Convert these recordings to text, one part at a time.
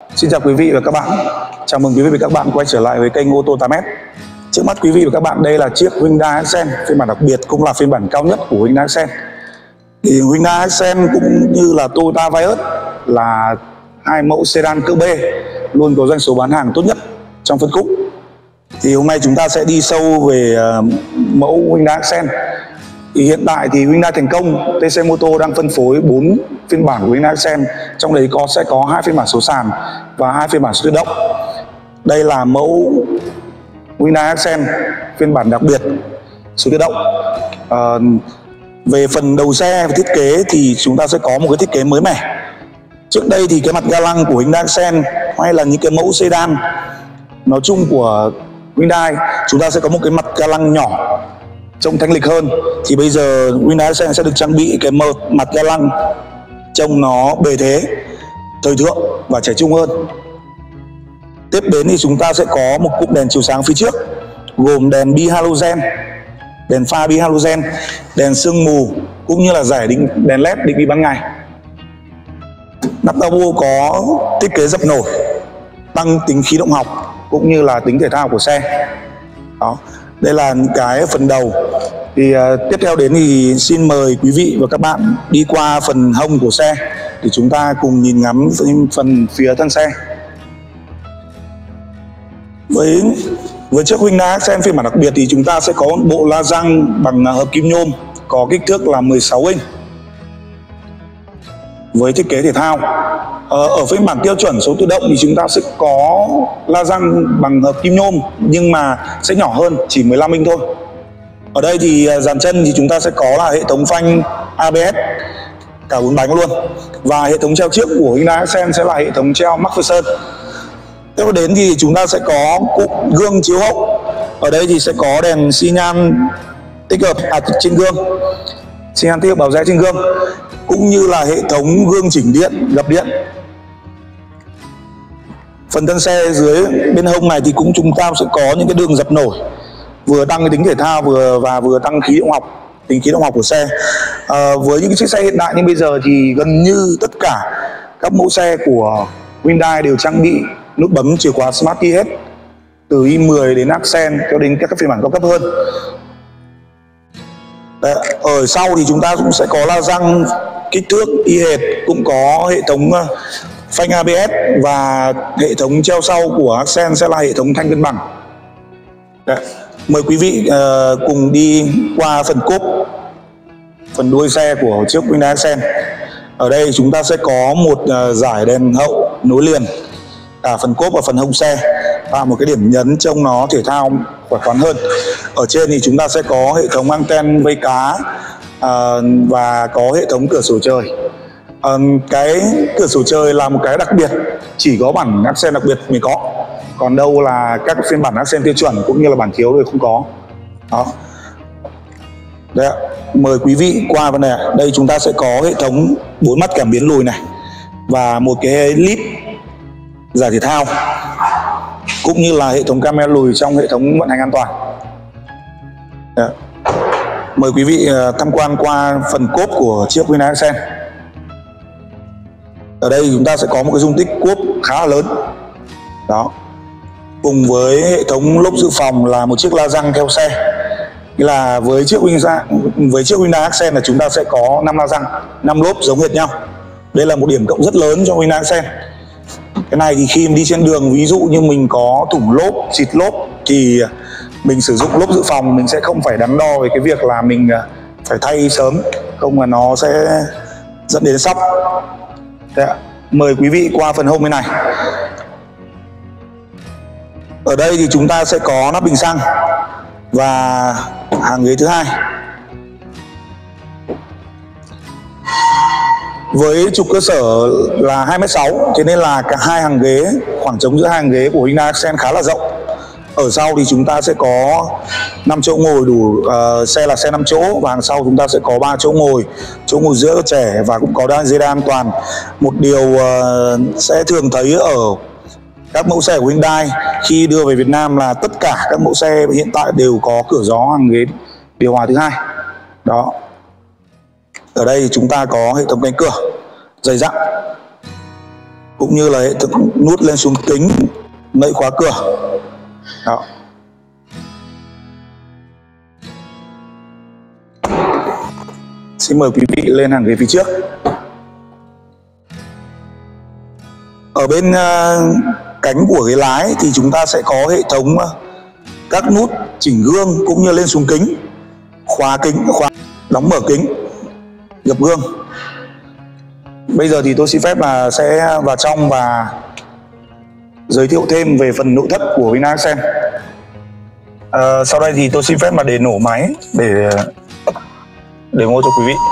Xin chào quý vị và các bạn. Chào mừng quý vị và các bạn quay trở lại với kênh Ô tô 8S. Trước mắt quý vị và các bạn, đây là chiếc Hyundai Accent phiên bản đặc biệt, cũng là phiên bản cao nhất của Hyundai Accent. Thì Hyundai Accent cũng như là Toyota Vios là hai mẫu sedan cỡ B luôn có doanh số bán hàng tốt nhất trong phân khúc. Thì hôm nay chúng ta sẽ đi sâu về mẫu Hyundai Accent. Thì hiện tại thì Hyundai Thành Công, TC Motor đang phân phối 4 phiên bản của Hyundai Accent, trong đấy sẽ có 2 phiên bản số sàn và 2 phiên bản số tự động. Đây là mẫu Hyundai Accent phiên bản đặc biệt số tự động. Về phần đầu xe và thiết kế thì chúng ta sẽ có một cái thiết kế mới mẻ. Trước đây thì cái mặt ga lăng của Hyundai Accent hay là những cái mẫu sedan nói chung của Hyundai, chúng ta sẽ có một cái mặt ga lăng nhỏ trông thanh lịch hơn. Thì bây giờ Hyundai Accent sẽ được trang bị cái mặt ga lăng trông nó bề thế, thời thượng và trẻ trung hơn. Tiếp đến thì chúng ta sẽ có một cụm đèn chiếu sáng phía trước gồm đèn bi halogen, đèn pha bi halogen, đèn sương mù cũng như là dải đèn led định vị ban ngày. Nắp capo có thiết kế dập nổi, tăng tính khí động học cũng như là tính thể thao của xe. Đó, đây là những cái phần đầu. Thì tiếp theo đến thì xin mời quý vị và các bạn đi qua phần hông của xe để chúng ta cùng nhìn ngắm phần phía thân xe. Với chiếc Hyundai Accent phiên bản đặc biệt thì chúng ta sẽ có một bộ la răng bằng hợp kim nhôm có kích thước là 16 inch với thiết kế thể thao. Ở phiên bản tiêu chuẩn số tự động thì chúng ta sẽ có la răng bằng hợp kim nhôm nhưng mà sẽ nhỏ hơn, chỉ 15 inch thôi. Ở đây thì dàn chân thì chúng ta sẽ có là hệ thống phanh ABS cả 4 bánh luôn, và hệ thống treo trước của Hyundai Accent sẽ là hệ thống treo McPherson. Tiếp đến thì chúng ta sẽ có cụm gương chiếu hậu. Ở đây thì sẽ có đèn xi nhan tích hợp trên gương, xi nhan tích hợp báo rẽ trên gương, cũng như là hệ thống gương chỉnh điện, gập điện. Phần thân xe dưới bên hông này thì cũng chúng ta sẽ có những cái đường dập nổi, vừa tăng cái tính thể thao vừa tăng tính khí động học của xe. Với những chiếc xe hiện đại như bây giờ thì gần như tất cả các mẫu xe của Hyundai đều trang bị nút bấm chìa khóa Smart Key hết, từ i10 đến Accent cho đến các phiên bản cao cấp hơn. Ở sau thì chúng ta cũng sẽ có la răng kích thước y hệt, cũng có hệ thống phanh ABS, và hệ thống treo sau của Accent sẽ là hệ thống thanh cân bằng. Mời quý vị cùng đi qua phần cốp, phần đuôi xe của chiếc Hyundai Accent. Ở đây chúng ta sẽ có một dải đèn hậu nối liền cả phần cốp và phần hông xe, tạo một cái điểm nhấn trông nó thể thao khỏe khoắn hơn. Ở trên thì chúng ta sẽ có hệ thống anten vây cá và có hệ thống cửa sổ trời. Cái cửa sổ trời là một cái đặc biệt, chỉ có bản Accent đặc biệt mới có, còn đâu là các phiên bản Accent tiêu chuẩn cũng như là bản thiếu thì không có. Đó. Đây ạ. Mời quý vị qua bên này. Đây chúng ta sẽ có hệ thống 4 mắt cảm biến lùi này và một cái led giải thể thao, cũng như là hệ thống camera lùi trong hệ thống vận hành an toàn. Đấy. Mời quý vị tham quan qua phần cốp của chiếc Hyundai Accent. Ở đây chúng ta sẽ có một cái dung tích cốp khá là lớn. Đó. Cùng với hệ thống lốp dự phòng là một chiếc la răng theo xe. Nghĩa là với chiếc Hyundai Accent là chúng ta sẽ có 5 la răng, 5 lốp giống hệt nhau. Đây là một điểm cộng rất lớn cho Hyundai Accent. Cái này thì khi đi trên đường, ví dụ như mình có thủng lốp, xịt lốp thì mình sử dụng lốp dự phòng, mình sẽ không phải đắn đo về cái việc là mình phải thay sớm, không là nó sẽ dẫn đến sóc. Mời quý vị qua phần hông bên này. Ở đây thì chúng ta sẽ có nắp bình xăng và hàng ghế thứ hai. Với trục cơ sở là 2m6, thế nên là cả hai hàng ghế, khoảng trống giữa hai hàng ghế của Hyundai Accent khá là rộng. Ở sau thì chúng ta sẽ có 5 chỗ ngồi đủ, xe là xe 5 chỗ, và hàng sau chúng ta sẽ có 3 chỗ ngồi giữa cho trẻ, và cũng có dây đai an toàn. Một điều sẽ thường thấy ở các mẫu xe của Hyundai khi đưa về Việt Nam là tất cả các mẫu xe hiện tại đều có cửa gió hàng ghế điều hòa thứ hai. Đó. Ở đây chúng ta có hệ thống cánh cửa dày dặn, cũng như là hệ thống nút lên xuống kính, nậy khóa cửa. Đó. Xin mời quý vị lên hàng ghế phía trước. Ở bên cánh của ghế lái thì chúng ta sẽ có hệ thống các nút chỉnh gương cũng như lên xuống kính, khóa kính, đóng mở kính, gập gương. Bây giờ thì tôi xin phép là sẽ vào trong và giới thiệu thêm về phần nội thất của Hyundai Accent. Sau đây thì tôi xin phép mà để nổ máy để demo cho quý vị.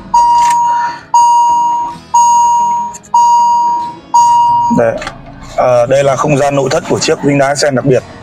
Đây là không gian nội thất của chiếc Hyundai Accent đặc biệt.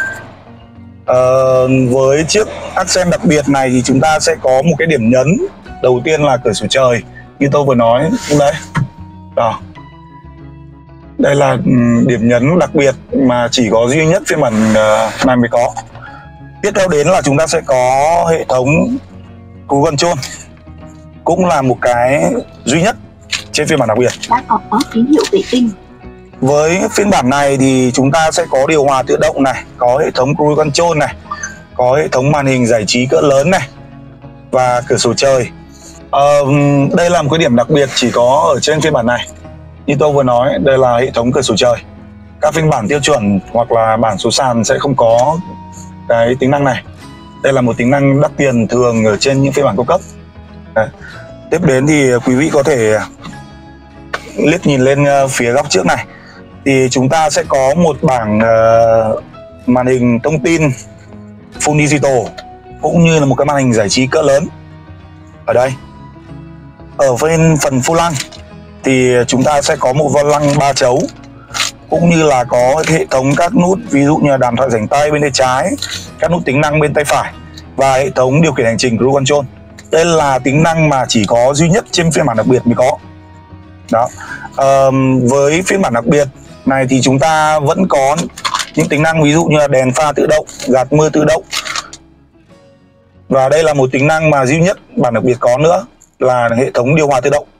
Với chiếc Accent đặc biệt này thì chúng ta sẽ có một cái điểm nhấn. Đầu tiên là cửa sổ trời, như tôi vừa nói đấy. Đó. Đây là điểm nhấn đặc biệt mà chỉ có duy nhất phiên bản này mới có. Tiếp theo đến là chúng ta sẽ có hệ thống cruise control, cũng là một cái duy nhất trên phiên bản đặc biệt. Đã có tín hiệu vệ tinh. Với phiên bản này thì chúng ta sẽ có điều hòa tự động này, có hệ thống cruise control này, có hệ thống màn hình giải trí cỡ lớn này và cửa sổ trời. Đây là một cái điểm đặc biệt chỉ có ở trên phiên bản này. Như tôi vừa nói, đây là hệ thống cửa sổ trời. Các phiên bản tiêu chuẩn hoặc là bản số sàn sẽ không có cái tính năng này. Đây là một tính năng đắt tiền thường ở trên những phiên bản cao cấp. Đấy. Tiếp đến thì quý vị có thể liếc nhìn lên phía góc trước này. Thì chúng ta sẽ có một bảng màn hình thông tin Full Digital, cũng như là một cái màn hình giải trí cỡ lớn ở đây. Ở bên phần vô lăng thì chúng ta sẽ có một vô lăng 3 chấu, cũng như là có hệ thống các nút, ví dụ như là đàm thoại rảnh tay bên tay trái, các nút tính năng bên tay phải và hệ thống điều khiển hành trình cruise control. Đây là tính năng mà chỉ có duy nhất trên phiên bản đặc biệt mới có. Đó. Với phiên bản đặc biệt này thì chúng ta vẫn có những tính năng ví dụ như là đèn pha tự động, gạt mưa tự động. Và đây là một tính năng mà duy nhất bản đặc biệt có nữa là hệ thống điều hòa tự động.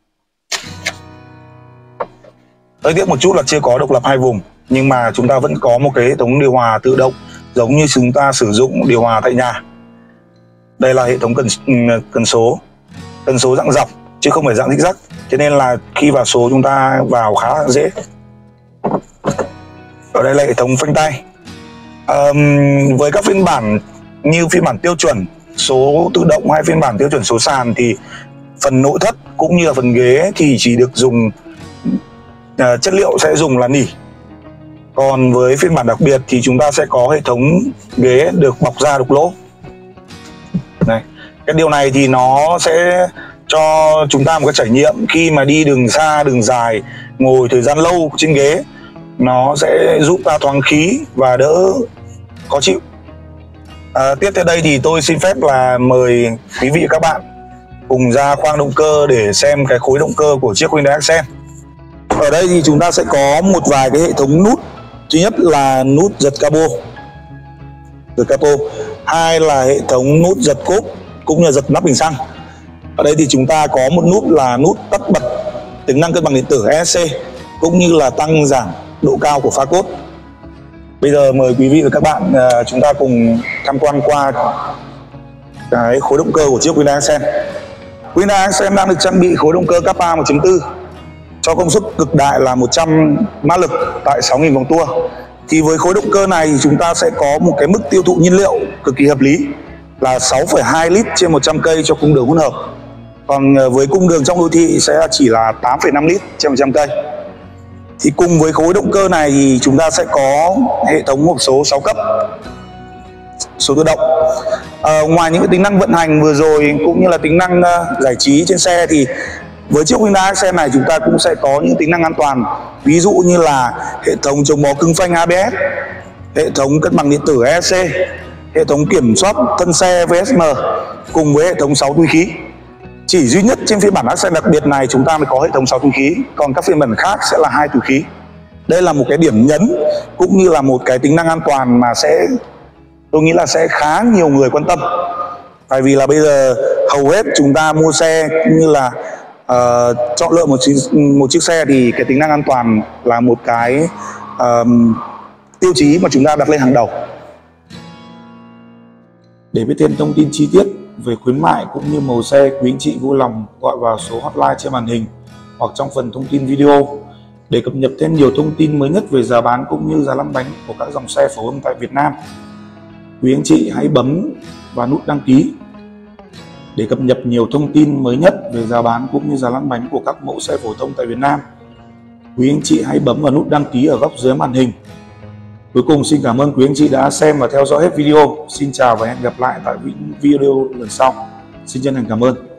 Hơi tiếc một chút là chưa có độc lập hai vùng, nhưng mà chúng ta vẫn có một cái hệ thống điều hòa tự động giống như chúng ta sử dụng điều hòa tại nhà. Đây là hệ thống cần số dạng dọc chứ không phải dạng zigzag, cho nên là khi vào số chúng ta vào khá là dễ. Ở đây là hệ thống phanh tay. Với các phiên bản như phiên bản tiêu chuẩn số tự động hay phiên bản tiêu chuẩn số sàn thì phần nội thất cũng như là phần ghế thì chỉ được dùng chất liệu sẽ dùng là nỉ. Còn với phiên bản đặc biệt thì chúng ta sẽ có hệ thống ghế được bọc da đục lỗ. Này, cái điều này thì nó sẽ cho chúng ta một cái trải nghiệm khi mà đi đường xa, đường dài, ngồi thời gian lâu trên ghế, nó sẽ giúp ta thoáng khí và đỡ khó chịu. Tiếp theo đây thì tôi xin phép là mời quý vị và các bạn cùng ra khoang động cơ để xem cái khối động cơ của chiếc Hyundai Accent. Ở đây thì chúng ta sẽ có một vài cái hệ thống nút. Thứ nhất là nút giật capo, hai là hệ thống nút giật cốp cũng như giật nắp bình xăng. Ở đây thì chúng ta có một nút là nút tắt bật tính năng cân bằng điện tử ESC, cũng như là tăng giảm độ cao của pha cốt. Bây giờ mời quý vị và các bạn chúng ta cùng tham quan qua cái khối động cơ của chiếc Hyundai Accent. Hyundai Accent đang được trang bị khối động cơ Kappa 1.4 cho công suất cực đại là 100 mã lực tại 6.000 vòng tua. Thì với khối động cơ này thì chúng ta sẽ có một cái mức tiêu thụ nhiên liệu cực kỳ hợp lý là 6,2 lít trên 100 cây cho cung đường hỗn hợp. Còn với cung đường trong đô thị sẽ chỉ là 8,5 lít trên 100 cây. Thì cùng với khối động cơ này thì chúng ta sẽ có hệ thống hộp số 6 cấp, số tự động. Ngoài những cái tính năng vận hành vừa rồi cũng như là tính năng giải trí trên xe thì với chiếc Hyundai Accent này chúng ta cũng sẽ có những tính năng an toàn, ví dụ như là hệ thống chống bó cứng phanh ABS, hệ thống cân bằng điện tử ESC, hệ thống kiểm soát thân xe VSM cùng với hệ thống 6 túi khí. Chỉ duy nhất trên phiên bản Accent đặc biệt này chúng ta mới có hệ thống 6 túi khí, còn các phiên bản khác sẽ là 2 túi khí. Đây là một cái điểm nhấn cũng như là một cái tính năng an toàn mà tôi nghĩ là sẽ khá nhiều người quan tâm. Tại vì là bây giờ hầu hết chúng ta mua xe cũng như là chọn lựa một chiếc xe thì cái tính năng an toàn là một cái tiêu chí mà chúng ta đặt lên hàng đầu. Để biết thêm thông tin chi tiết về khuyến mại cũng như màu xe, quý anh chị vui lòng gọi vào số hotline trên màn hình hoặc trong phần thông tin video. Để cập nhật thêm nhiều thông tin mới nhất về giá bán cũng như giá lăn bánh của các dòng xe phổ thông tại Việt Nam, quý anh chị hãy bấm vào nút đăng ký để cập nhật nhiều thông tin mới nhất về giá bán cũng như giá lăn bánh của các mẫu xe phổ thông tại Việt Nam. Quý anh chị hãy bấm vào nút đăng ký ở góc dưới màn hình. Cuối cùng xin cảm ơn quý anh chị đã xem và theo dõi hết video. Xin chào và hẹn gặp lại tại video lần sau. Xin chân thành cảm ơn.